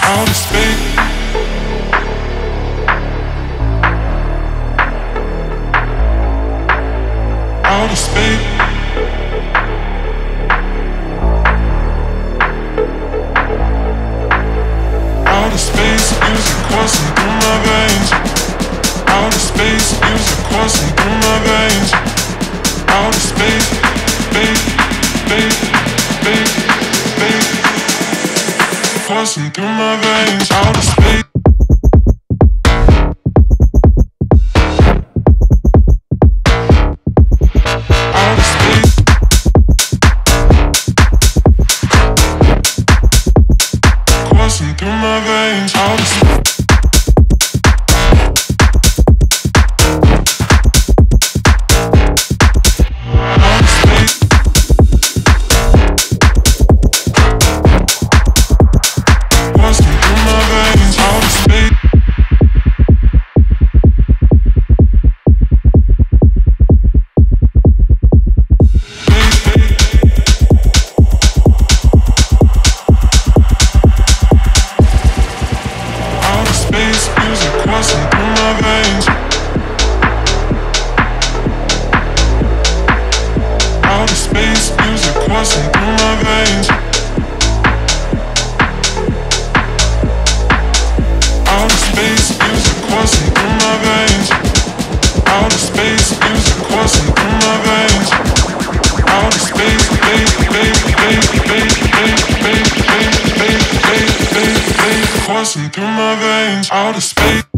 outer space. Outer space. Outer space, music coursing through my veins. Outer space, music coursing through my veins. Outer space, space, space, space, space, coursing through my veins. Outer space. Through my veins, outer space. Coursing through my veins, outer space.